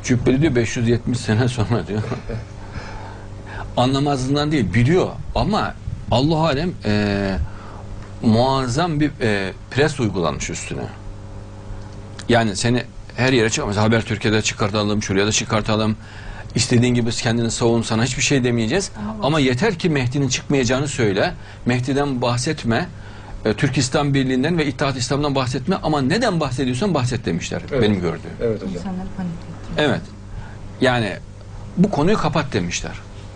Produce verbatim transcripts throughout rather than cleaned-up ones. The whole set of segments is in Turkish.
Cübbeli diyor beş yüz yetmiş sene sonra diyor. Anlamazlığından değil, biliyor ama Allah alem e, muazzam bir e, pres uygulanmış üstüne. Yani seni her yere çıkartalım. Habertürk'te çıkartalım, şuraya da çıkartalım. İstediğin gibi kendini savun, sana hiçbir şey demeyeceğiz. Evet. Ama yeter ki Mehdi'nin çıkmayacağını söyle. Mehdi'den bahsetme. E, Türkistan Birliği'nden ve İttihat İslam'dan bahsetme. Ama neden bahsediyorsan bahset demişler. Evet. Benim gördüğüm. Evet hocam. İnsanları panik ettiriyor. Evet. Yani bu konuyu kapat demişler.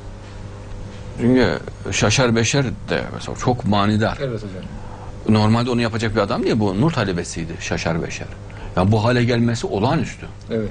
Çünkü Şaşar Beşer de mesela çok manidar. Evet hocam. Normalde onu yapacak bir adam değil, bu nur talebesiydi Şaşar Beşer. Yani bu hale gelmesi olağanüstü. Evet.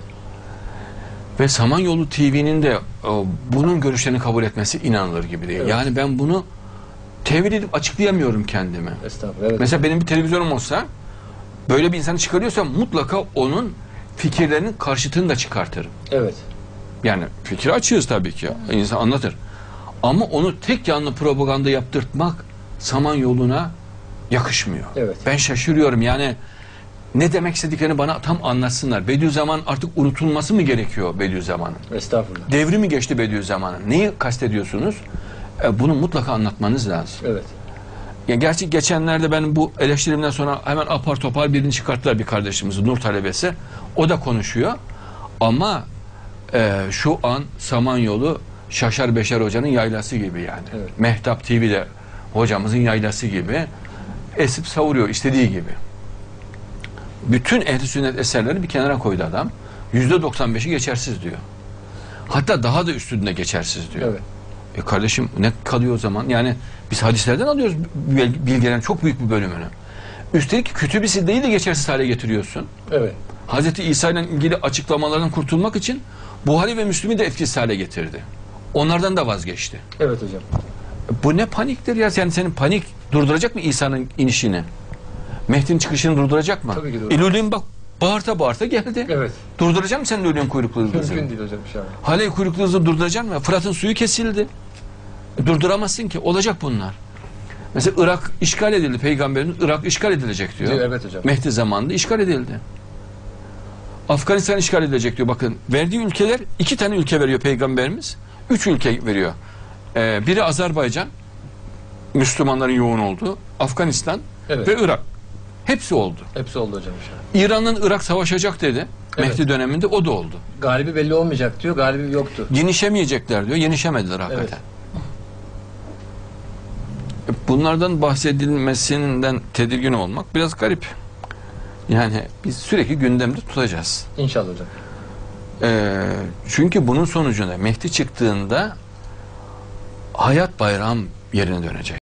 Ve Samanyolu T V'nin de o, bunun görüşlerini kabul etmesi inanılır gibi değil. Evet. Yani ben bunu tevil edip açıklayamıyorum kendime. Estağfurullah. Evet. Mesela benim bir televizyonum olsa, böyle bir insanı çıkarıyorsam mutlaka onun fikirlerinin karşıtını da çıkartırım. Evet. Yani fikri açığız tabii ki. İnsan anlatır. Ama onu tek yanlı propaganda yaptırtmak Samanyolu'na yakışmıyor. Evet. Ben şaşırıyorum yani, ne demek istediklerini bana tam anlatsınlar. Bediüzzaman artık unutulması mı gerekiyor Bediüzzaman'ın? Estağfurullah. Devri mi geçti Bediüzzaman'ın? Neyi kastediyorsunuz? E, bunu mutlaka anlatmanız lazım. Evet. Ya gerçi geçenlerde ben bu eleştirimden sonra hemen apar topar birini çıkarttılar, bir kardeşimizi, nur talebesi. O da konuşuyor. Ama e, şu an Samanyolu Şaşar Beşer Hoca'nın yaylası gibi yani. Evet. Mehtap T V'de hocamızın yaylası gibi esip savuruyor istediği gibi. Bütün ehli sünnet eserlerini bir kenara koydu adam. yüzde doksan beşi geçersiz diyor. Hatta daha da üstünde geçersiz diyor. Evet. E kardeşim ne kalıyor o zaman? Yani biz hadislerden alıyoruz bilgilerin çok büyük bir bölümünü. Üstelik Kütüb-i Sidde'yi de geçersiz hale getiriyorsun. Evet. Hazreti İsa ile ilgili açıklamalardan kurtulmak için Buhari ve Müslim'i de etkisiz hale getirdi. Onlardan da vazgeçti. Evet hocam. Bu ne paniktir ya? Yani senin panik durduracak mı İsa'nın inişini? Mehdi'nin çıkışını durduracak mı? Tabii ki durduracak. İlülün bak bağırta bağırta geldi. Evet. Durduracak mısın sen Lülün kuyruklu yıldızı? Mümkün değil hocam inşallah. Hale kuyruklu yıldızı durduracak mı? Fırat'ın suyu kesildi. Durduramazsın ki. Olacak bunlar. Mesela Irak işgal edildi. Peygamberimiz Irak işgal edilecek diyor. Evet hocam. Mehdi zamanında işgal edildi. Afganistan işgal edilecek diyor. Bakın verdiği ülkeler, iki tane ülke veriyor Peygamberimiz. Üç ülke veriyor. Ee, biri Azerbaycan, Müslümanların yoğun olduğu, Afganistan Evet. ve Irak. Hepsi oldu. Hepsi oldu hocam inşallah. İran'la Irak savaşacak dedi. Evet. Mehdi döneminde o da oldu. Galibi belli olmayacak diyor. Galibi yoktu. Yenişemeyecekler diyor. Yenişemediler hakikaten. Bunlardan bahsedilmesinden tedirgin olmak biraz garip. Yani biz sürekli gündemde tutacağız. İnşallah hocam. Ee, çünkü bunun sonucunda Mehdi çıktığında hayat bayram yerine dönecek.